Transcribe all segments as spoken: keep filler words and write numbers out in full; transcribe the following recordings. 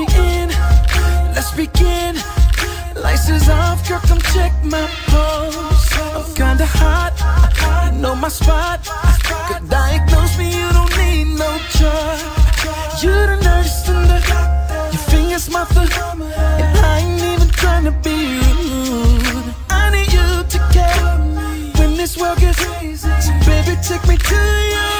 me in, let's begin. Lights is off, girl, come check my pulse. I'm kinda hot, you know my spot. Could diagnose me, you don't need no chart. You the nurse and the, your fingers my foot, and I ain't even trying to be rude. I need you to care when this world gets crazy. So baby, take me to your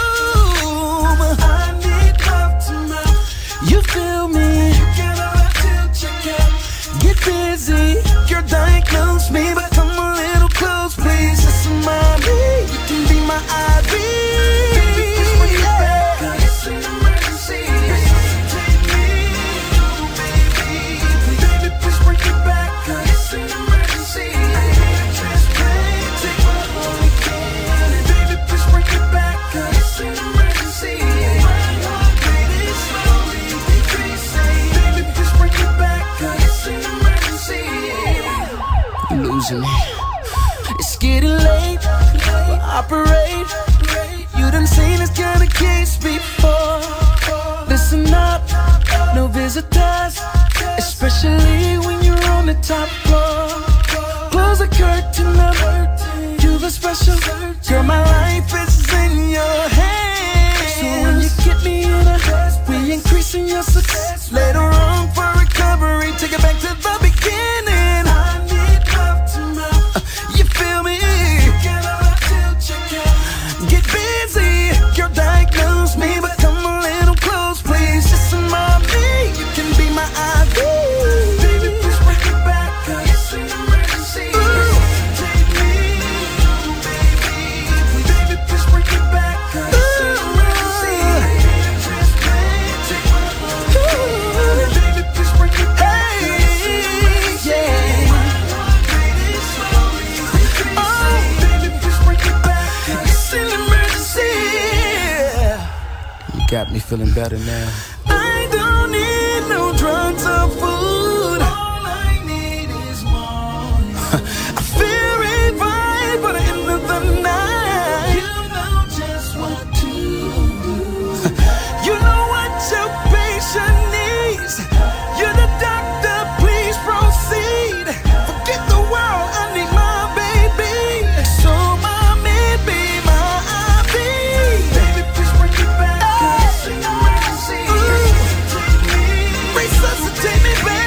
room. I need love tonight. You feel me? You get all that to check out. Get busy, girl, diagnose me, but come a little close, please. Listen, mommy, you can be my I V. Baby, please bring it back, 'cause it's an emergency. Resuscitate me, oh baby. Baby, please bring it back, 'cause it's an emergency. I need a transplant, take my holy can. Baby, please bring it back, 'cause it's an emergency. My heart beating slowly, decreasing. Baby, please bring it back, 'cause it's an emergency. You're losing me. It's getting late, we'll operate. You done seen this kind of case before. Listen up, no visitors, especially when you're on the top floor. Close the curtain up, you look special. Girl, my life is in your hands. So when you get me in a, we increasing your success. Later on for recovery, take it back to the beginning. I need love tonight. Uh, you feel me? You get all that till check out. Get busy, girl, diagnose me, but come a little close, please. Listen, mommy, you can be my I V. Baby, please bring it back, 'cause it's an emergency. Take me, oh baby. Baby, please bring it back, 'cause it's an emergency. I need a transplant, take my holy. Baby, please bring it back, 'cause it's an emergency. Yeah. My heart beating slowly, decreasing. Oh, baby, please bring it back, 'cause it's an emergency. You got me feeling better now. I don't need no drugs or food. All I need is more. I feel revived by the end of the night. You know just what to do. You know what your patient needs. You're the doctor, please proceed. Forget the world, I need my baby. So mommy, be my I V. Baby, please bring it back, 'cause it's an emergency. Resuscitate me, baby.